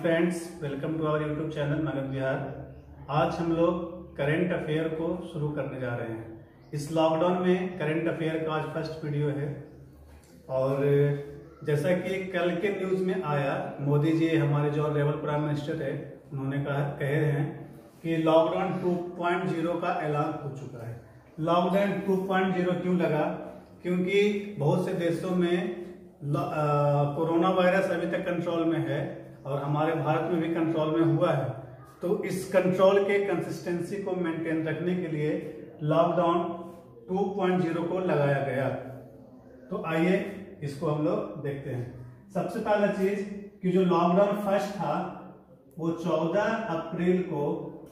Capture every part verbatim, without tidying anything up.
Friends, welcome to our YouTube channel Magadh Bihar. आज हम लोग करंट अफेयर को शुरू करने जा रहे हैं। इस लॉकडाउन में करंट अफेयर का आज फर्स्ट वीडियो है। और जैसा कि कल के न्यूज में आया, मोदी जी हमारे जो ऑनरेबल प्राइम मिनिस्टर है, उन्होंने कहा कहे हैं कि लॉकडाउन टू पॉइंट ज़ीरो का ऐलान हो चुका है। लॉकडाउन टू पॉइंट ज़ीरो क्यों लगा? क्योंकि बहुत से देशों में कोरोना वायरस अभी तक कंट्रोल में है और हमारे भारत में भी कंट्रोल में हुआ है। तो इस कंट्रोल के कंसिस्टेंसी को मेंटेन रखने के लिए लॉकडाउन टू पॉइंट ज़ीरो को लगाया गया। तो आइए इसको हम लोग देखते हैं। सबसे पहला चीज कि जो लॉकडाउन फर्स्ट था वो चौदह अप्रैल को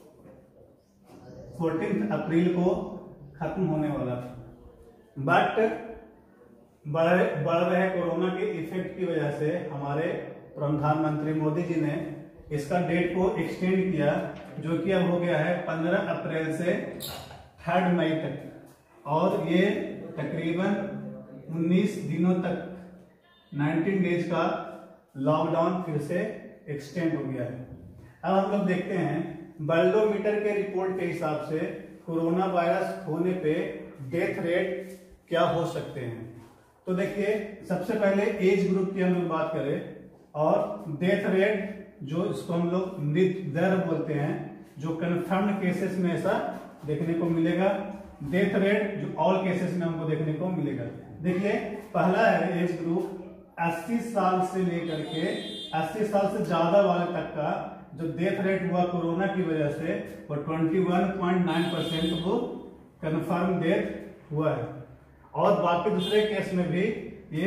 चौदह अप्रैल को खत्म होने वाला था। बट बढ़ बढ़ रहे कोरोना के इफेक्ट की वजह से हमारे प्रधानमंत्री मोदी जी ने इसका डेट को एक्सटेंड किया, जो कि अब हो गया है पंद्रह अप्रैल से थर्ड मई तक। और ये तकरीबन उन्नीस दिनों तक उन्नीस डेज का लॉकडाउन फिर से एक्सटेंड हो गया है। अब हम लोग देखते हैं वर्ल्डोमीटर के रिपोर्ट के हिसाब से कोरोना वायरस होने पे डेथ रेट क्या हो सकते हैं। तो देखिए, सबसे पहले एज ग्रुप की हम लोग बात करें और डेथ रेट, जो इसको हम लोग मृत्यु दर बोलते हैं, जो कन्फर्म्ड केसेस में ऐसा देखने को मिलेगा। डेथ रेट जो ऑल केसेस में हमको देखने को मिलेगा। देखिए, पहला है एज ग्रुप अस्सी साल से लेकर के अस्सी साल से ज्यादा वाले तक का जो डेथ रेट हुआ कोरोना की वजह से वो इक्कीस पॉइंट नौ परसेंट वो कन्फर्म डेथ हुआ है। और बाकी दूसरे केस में भी ये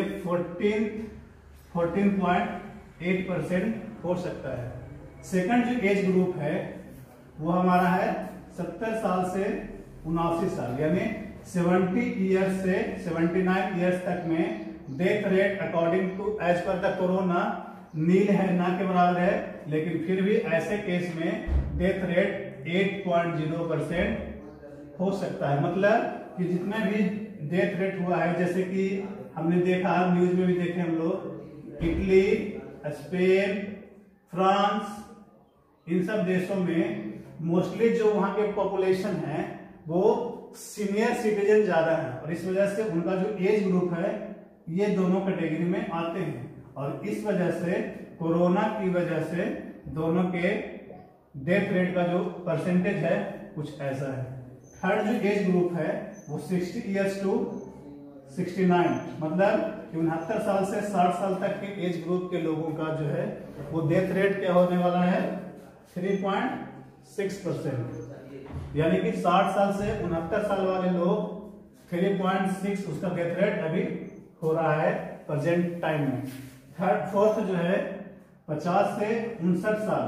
चौदह पॉइंट आठ परसेंट हो सकता है। सेकंड जो एज ग्रुप है वो हमारा है सत्तर साल से उनासी साल, यानी सत्तर ईयर्स से उन्यासी ईयर्स तक में death rate according to age पर द कोरोना नील है, ना के बराबर है। लेकिन फिर भी ऐसे केस में डेथ रेट आठ पॉइंट ज़ीरो परसेंट हो सकता है। मतलब कि जितना भी डेथ रेट हुआ है, जैसे कि हमने देखा न्यूज में भी देखे हम लोग, इटली, स्पेन, फ्रांस, इन सब देशों में मोस्टली जो वहां के पॉपुलेशन है वो सीनियर सिटीजन ज्यादा है और इस वजह से उनका जो एज ग्रुप है ये दोनों कैटेगरी में आते हैं। और इस वजह से कोरोना की वजह से दोनों के डेथ रेट का जो परसेंटेज है कुछ ऐसा है। थर्ड जो एज ग्रुप है वो साठ इयर्स टू उनहत्तर, मतलब उनहत्तर साल से साठ साल तक के एज ग्रुप के लोगों का जो है वो डेथ रेट क्या होने वाला है तीन पॉइंट छह परसेंट, यानी कि साठ साल से उनहत्तर साल वाले लोग तीन पॉइंट छह उसका डेथ रेट अभी हो रहा है प्रेजेंट टाइम में। थर्ड फोर्थ जो है पचास से उनसठ साल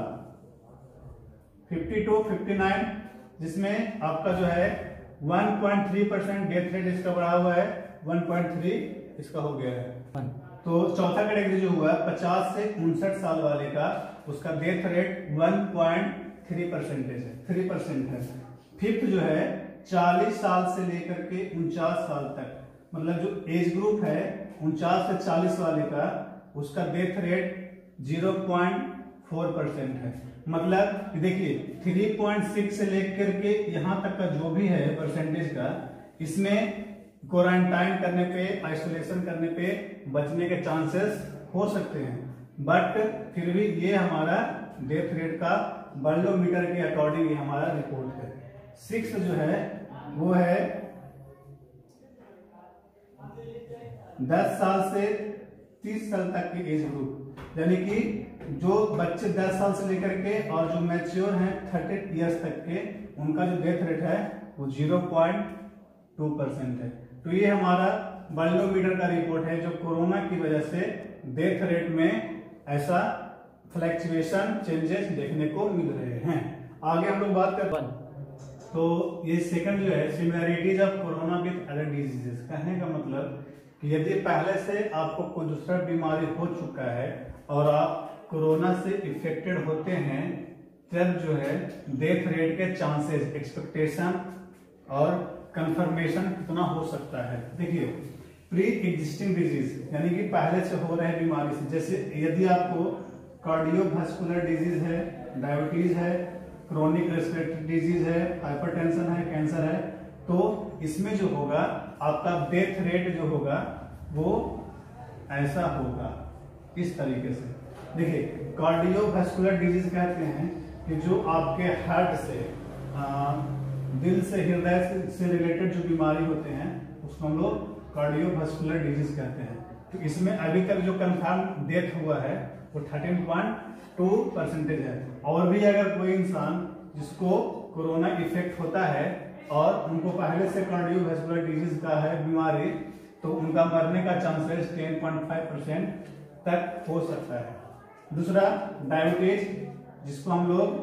फिफ्टी टू फिफ्टी नाइन, जिसमें आपका जो है एक पॉइंट तीन परसेंट डेथ रेट इसका बढ़ा हुआ है, एक पॉइंट तीन इसका हो गया है। तो चौथा कैटेगरी जो हुआ पचास से उनसठ साल वाले का, उसका डेथ रेट एक पॉइंट तीन परसेंटेज है थ्री परसेंट है। फिफ्थ जो है चालीस साल से लेकर के उनचास साल तक, मतलब जो एज ग्रुप है उनचास से चालीस वाले का, उसका death rate zero point four percent है। मतलब देखिए तीन पॉइंट छह से लेकर के यहाँ तक का जो भी है परसेंटेज का, इसमें क्वारंटाइन करने पे, आइसोलेशन करने पे बचने के चांसेस हो सकते हैं। बट फिर भी ये हमारा डेथ रेट का वर्ल्डोमीटर के अकॉर्डिंग ये हमारा रिपोर्ट है। सिक्स जो है वो है दस साल से तीस साल तक के एज ग्रुप, यानी कि जो बच्चे दस साल से लेकर के और जो मैच्योर हैं तीस इयर्स तक के, उनका जो डेथ रेट है वो ज़ीरो पॉइंट टू परसेंट है। तो ये हमारा वर्ल्डोमीटर का रिपोर्ट है जो कोरोना की वजह से डेथ रेट में ऐसा फ्लक्चुएशन चेंजेस देखने को मिल रहे हैं। आगे हम लोग बात करते हैं तो ये सेकंड जो है similarities of corona with other diseases. कहने का मतलब कि यदि पहले से आपको कोई दूसरा बीमारी हो चुका है और आप कोरोना से इफेक्टेड होते हैं, तब जो है डेथ रेट के चांसेस, एक्सपेक्टेशन और कंफर्मेशन कितना हो सकता है। देखिए, प्री एग्जिस्टिंग डिजीज यानी कि पहले से हो रहे बीमारी से, जैसे यदि आपको कार्डियोवास्कुलर डिजीज है, डायबिटीज है, क्रोनिक रेस्पिरेटरी डिजीज है, हाइपरटेंशन है, कैंसर है। तो इसमें जो होगा आपका डेथ रेट जो होगा वो ऐसा होगा, इस तरीके से। देखिए, कार्डियोवास्कुलर डिजीज कहते हैं कि जो आपके हार्ट से आ, दिल से हृदय से, से रिलेटेड जो बीमारी होते हैं उसको हम लोग कार्डियोवास्कुलर डिजीज कहते हैं। तो इसमें अभी तक जो कंफर्म डेथ हुआ है वो थर्टीन पॉइंट टू परसेंटेज है। और भी अगर कोई इंसान जिसको कोरोना इफेक्ट होता है और उनको पहले से कार्डियोवास्कुलर डिजीज का है बीमारी, तो उनका मरने का chances ten point five percent तक हो सकता है। दूसरा, डायबिटीज, जिसको हम लोग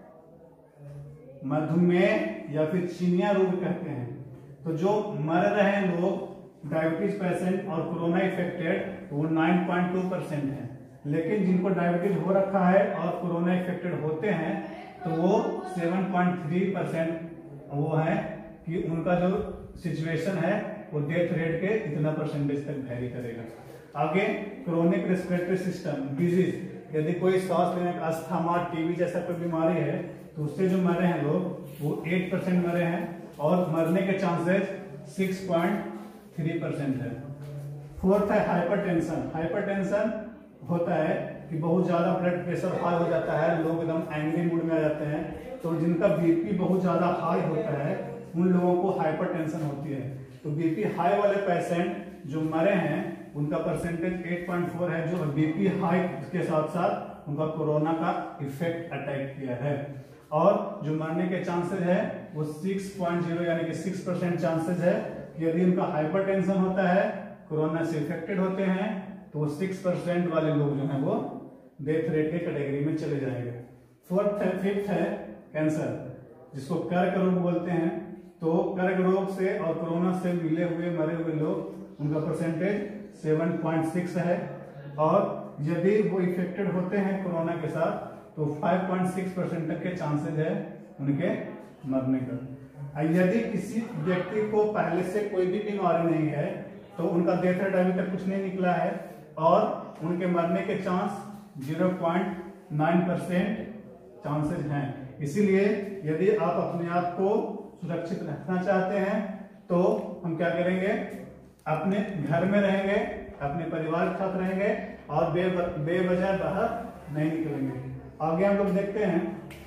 मधुमेह या फिर चीनिया रोग कहते हैं। तो जो मर रहे हैं लोग डायबिटीज पेशेंट और कोरोना इफेक्टेड वो नाइन पॉइंट टू परसेंट है। लेकिन जिनको डायबिटीज हो रखा है और कोरोना इफेक्टेड होते हैं तो वो सेवन पॉइंट थ्री परसेंट वो है कि उनका जो सिचुएशन है वो डेथ रेट के इतना परसेंटेज तक वेरी करेगा। आगे, क्रोनिक रेस्पिरेटरी सिस्टम डिजीज, यदि कोई सांस लेने का अस्थमा, टीबी जैसा कोई बीमारी है तो उससे जो मरे हैं लोग वो एट परसेंट मरे हैं और मरने के chances six point three percent है। फोर्थ है हाइपरटेंशन। हाइपरटेंशन होता है कि बहुत ज्यादा ब्लड प्रेशर हाई हो जाता है, लोग एकदम एंग्री मूड में आ जाते हैं। तो जिनका बीपी बहुत ज्यादा हाई होता है उन लोगों को हाइपरटेंशन होती है। तो बीपी हाई वाले पेशेंट जो मरे हैं उनका परसेंटेज एट पॉइंट फोर है, जो बीपी हाई के साथ साथ उनका कोरोना का इफेक्ट अटैक किया है। और जो मरने के चांसेस है वो सिक्स पॉइंट जीरो यानी कि सिक्स परसेंट चांसेस है। यदि उनका हाइपरटेंशन होता है, कोरोना से इफेक्टेड होते हैं, तो वो सिक्स परसेंट वाले लोग जो हैं वो डेथ रेट के कैटेगरी में चले जाएंगे। फोर्थ है फिफ्थ है कैंसर, जिसको कर्क रोग बोलते हैं। तो कर्क रोग से और कोरोना से मिले हुए मरे हुए लोग, उनका परसेंटेज सेवन पॉइंट सिक्स है। और यदि वो इफेक्टेड होते हैं कोरोना के साथ तो फाइव पॉइंट सिक्स परसेंट तक के चांसेस है उनके मरने का। यदि किसी व्यक्ति को पहले से कोई भी बीमारी नहीं है तो उनका डेथ रेट अभी तक कुछ नहीं निकला है और उनके मरने के chance zero point nine percent chances हैं। इसीलिए यदि आप अपने आप को सुरक्षित रखना चाहते हैं तो हम क्या करेंगे, अपने घर में रहेंगे, अपने परिवार के साथ रहेंगे और बे बेवजह बाहर नहीं निकलेंगे। आगे हम लोग देखते हैं,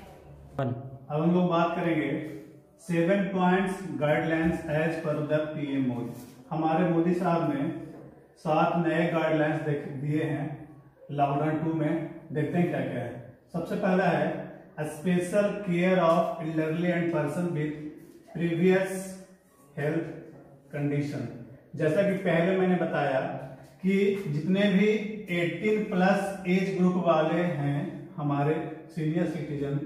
अब हम लोग बात करेंगे सेवन पॉइंट्स गाइडलाइंस एज पर द पीएम मोदी। हमारे मोदी साहब ने सात नए गाइडलाइंस दिए हैं लॉकडाउन टू में। देखते हैं क्या क्या है। सबसे पहला है special care of elderly and person with previous health condition. जैसा कि पहले मैंने बताया कि जितने भी अठारह प्लस एज ग्रुप वाले हैं हमारे सीनियर सिटीजन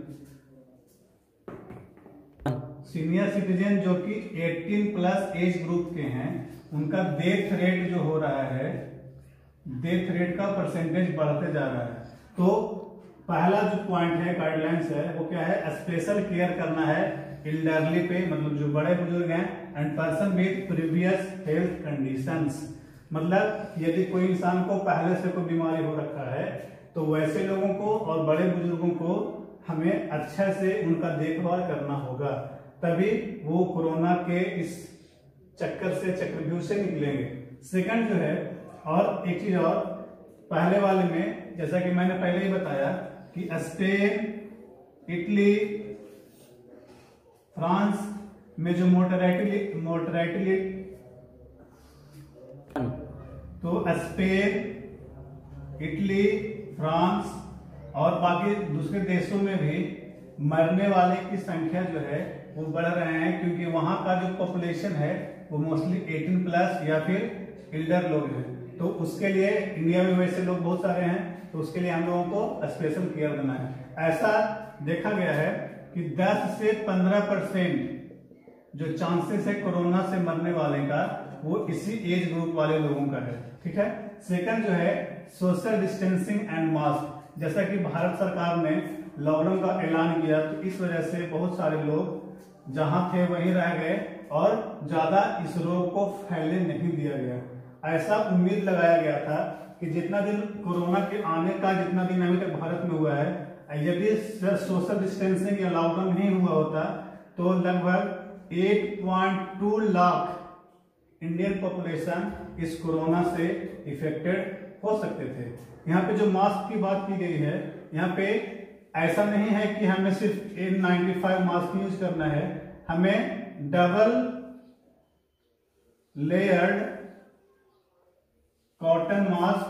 सीनियर सिटीजन जो कि अठारह प्लस एज ग्रुप के हैं, उनका डेथ रेट जो हो रहा है, डेथ रेट का परसेंटेज बढ़ते जा रहा है। तो पहला जो पॉइंट है गाइडलाइंस है वो क्या है, स्पेशल केयर करना है एल्डरली पे, मतलब जो बड़े बुजुर्ग हैं, and person with previous health conditions. मतलब यदि कोई इंसान को पहले से कोई बीमारी हो रखा है तो वैसे लोगों को और बड़े बुजुर्गों को हमें अच्छे से उनका देखभाल करना होगा, तभी वो कोरोना के इस चक्कर से चक्रव्यूह से निकलेंगे। सेकंड जो है, और एक चीज और, पहले वाले में जैसा कि मैंने पहले ही बताया कि स्पेन, इटली, फ्रांस में जो मोर्टेलिटी मोर्टेलिटी तो स्पेन, इटली, फ्रांस और बाकी दूसरे देशों में भी मरने वाले की संख्या जो है वो बढ़ रहे हैं, क्योंकि वहां का जो पॉपुलेशन है वो मोस्टली अठारह प्लस या फिर एल्डर लोग हैं। तो उसके लिए इंडिया में वैसे लोग बहुत सारे हैं, तो उसके लिए हम लोगों को स्पेशल केयर देना है। ऐसा देखा गया है कि दस से पंद्रह परसेंट जो चांसेस है कोरोना से मरने वाले का वो इसी एज ग्रुप वाले लोगों का है। ठीक है। सेकंड जो है सोशल डिस्टेंसिंग एंड मास्क। जैसा कि भारत सरकार ने लॉकडाउन का ऐलान किया तो इस वजह से बहुत सारे लोग जहां थे वहीं रह गए और ज्यादा इस रोग को फैलने नहीं दिया गया। ऐसा उम्मीद लगाया गया था कि जितना दिन कोरोना के आने का जितना दिन अभी तक भारत में हुआ है, यदि सोशल डिस्टेंसिंग या लॉकडाउन नहीं हुआ होता तो लगभग एक पॉइंट दो लाख इंडियन पॉपुलेशन इस कोरोना से इफेक्टेड हो सकते थे। यहाँ पे जो मास्क की बात की गई है, यहाँ पे ऐसा नहीं है कि हमें सिर्फ N ninety five mask use करना है, हमें डबल लेयर्ड कॉटन मास्क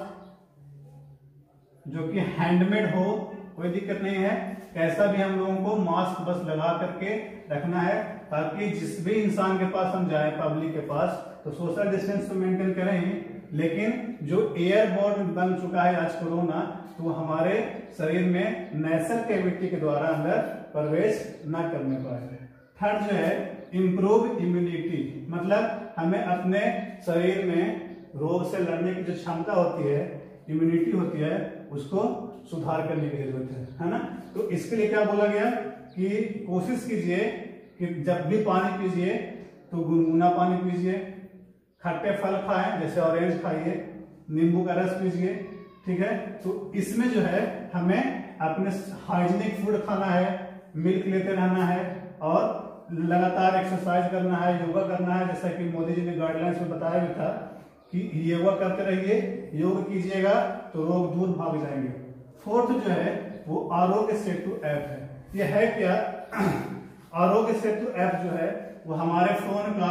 जो कि हैंडमेड हो, कोई दिक्कत नहीं है, कैसा भी हम लोगों को मास्क बस लगा करके रखना है, ताकि जिस भी इंसान के पास हम जाए पब्लिक के पास तो सोशल डिस्टेंस तो मेंटेन करें ही, लेकिन जो एयरबॉर्न बन चुका है आज कोरोना, तो हमारे शरीर में नेशनल कैविटी के द्वारा अंदर प्रवेश न करने पाए। थर्ड जो है इंप्रूव इम्यूनिटी, मतलब हमें अपने शरीर में रोग से लड़ने की जो क्षमता होती है, इम्यूनिटी होती है, उसको सुधार करने की जरूरत है, है ना। तो इसके लिए क्या बोला गया कि कोशिश कीजिए कि जब भी पानी पीजिए तो गुनगुना पानी पीजिए, खट्टे फल खाएं जैसे ऑरेंज खाइए, नींबू का रस पीजिए, ठीक है। तो इसमें जो है हमें अपने हाइजीनिक फूड खाना है, मिल्क लेते रहना है और लगातार एक्सरसाइज करना है, योगा करना है, जैसा कि मोदी जी ने गाइडलाइंस में बताया भी था कि योगा करते रहिए, योग कीजिएगा तो रोग दूर भाग जाएंगे। फोर्थ जो है वो आरोग्य सेतु ऐप है। यह है क्या? आरोग्य सेतु ऐप जो है वो हमारे फोन का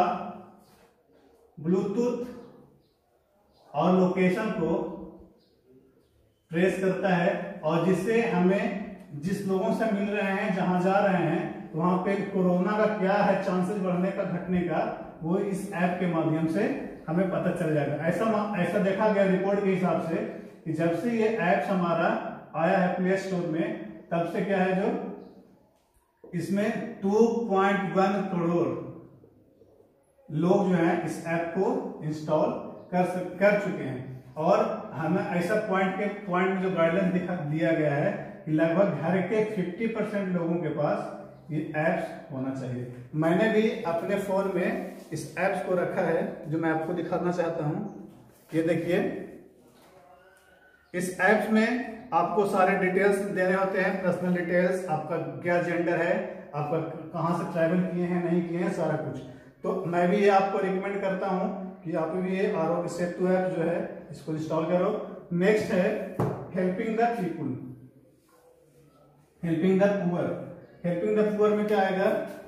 ब्लूटूथ और लोकेशन को ट्रेस करता है और जिससे हमें जिस लोगों से मिल रहे हैं, जहां जा रहे हैं, वहां पे कोरोना का क्या है चांसेस बढ़ने का, घटने का, वो इस ऐप के माध्यम से हमें पता चल जाएगा। ऐसा ऐसा देखा गया रिपोर्ट के हिसाब से कि जब से ये ऐप हमारा आया है प्ले स्टोर में, तब से क्या है जो इसमें दो पॉइंट एक करोड़ लोग जो हैं इस ऐप को इंस्टॉल कर कर चुके हैं। और हमें ऐसा पॉइंट के पॉइंट में जो गाइडलाइंस दिखा दिया गया है कि लगभग घर के पचास परसेंट लोगों के पास ये ऐप्स होना चाहिए। मैंने भी अपने फोन में इस ऐप्स को रखा है जो मैं आपको दिखाना चाहता हूं। ये देखिए, इस ऐप्स में आपको सारे डिटेल्स देने होते हैं, पर्सनल डिटेल्स, आपका क्या जेंडर है, आपका कहां से ट्रैवल किए हैं, नहीं किए हैं, सारा कुछ। तो मैं भी ये आपको रिकमेंड करता हूं कि आप भी ये आरोग्य सेतु ऐप जो है इसको इंस्टॉल करो। नेक्स्ट है helping the people, helping the poor. Helping the poor में क्या आएगा?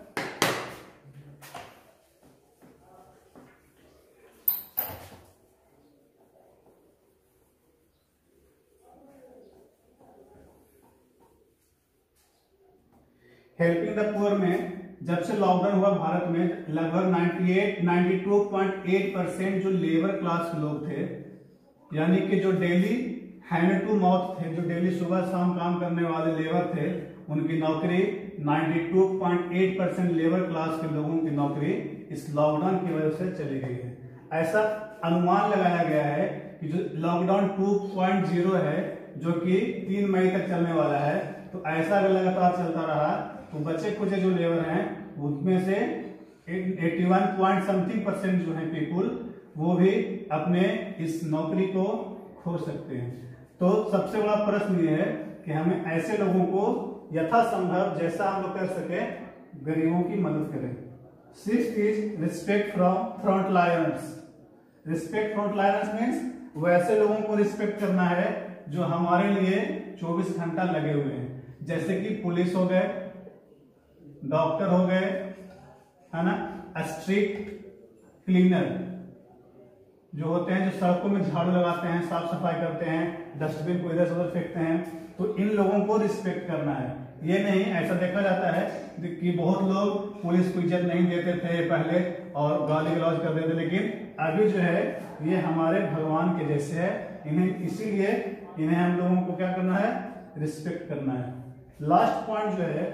हेल्पिंग द पुअर में जब से लॉकडाउन हुआ भारत में, लगभग अट्ठानवे, बानवे पॉइंट आठ परसेंट जो लेबर क्लास के लोग थे, यानी कि जो डेली हैंड टू माउथ थे, जो डेली सुबह शाम काम करने वाले लेबर थे, उनकी नौकरी बानवे पॉइंट आठ परसेंट लेबर क्लास के लोगों की नौकरी इस लॉकडाउन की वजह से चली गई है। ऐसा अनुमान लगाया गया है कि जो लॉकडाउन टू पॉइंट ज़ीरो है, जो कि तीन मई तक चलने वाला है, तो ऐसा अगर लगातार चलता रहा तो बचे खुचे जो लेबर हैं उनमें से इक्यासी पॉइंट समथिंग परसेंट जो है पीपुल, वो भी अपने इस नौकरी को खो सकते हैं। तो सबसे बड़ा प्रश्न ये है कि हमें ऐसे लोगों को यथासंभव जैसा हम लोग कर सके गरीबों की मदद करें। Sixth is respect from front liners. Respect front liners means वैसे लोगों को रिस्पेक्ट करना है जो हमारे लिए चौबीस घंटा लगे हुए हैं, जैसे कि पुलिस हो गए, डॉक्टर हो गए, है ना, स्ट्रीट क्लीनर जो होते हैं, जो सड़कों में झाड़ू लगाते हैं, साफ सफाई करते हैं, डस्टबिन को इधर से उधर फेंकते हैं, तो इन लोगों को रिस्पेक्ट करना है। ये नहीं, ऐसा देखा जाता है कि बहुत लोग पुलिस को इज्जत नहीं देते थे पहले और गाली गलौज कर देते, लेकिन अभी जो है ये हमारे भगवान के जैसे है, इन्हें इसीलिए इन्हें हम लोगों को क्या करना है? रिस्पेक्ट करना है। लास्ट पॉइंट जो है,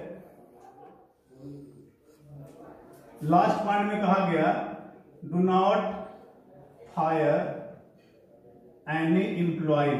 लास्ट पॉइंट में कहा गया do not fire any employ,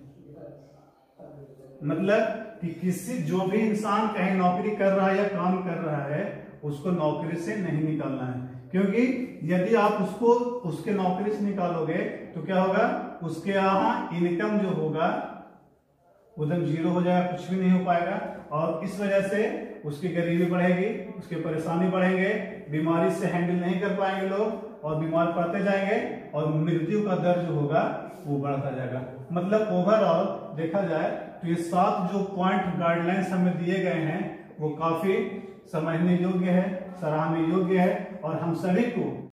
मतलब कि किसी जो भी इंसान कहीं नौकरी कर रहा है या काम कर रहा है उसको नौकरी से नहीं निकालना है। क्योंकि यदि आप उसको उसके नौकरी से निकालोगे तो क्या होगा, उसके यहाँ इनकम जो होगा उधर जीरो हो जाएगा, कुछ भी नहीं हो पाएगा, और इस वजह से उसकी गरीबी बढ़ेगी, उसकी परेशानी बढ़ेंगे, बीमारी से हैंडल नहीं कर पाएंगे लोग और बीमार पड़ते जाएंगे और मृत्यु का दर जो होगा वो बढ़ता जाएगा। मतलब ओवरऑल देखा जाए तो ये सात जो पॉइंट गाइडलाइंस हमें दिए गए हैं वो काफी समझने योग्य है, सराहनीय योग्य है और हम सभी को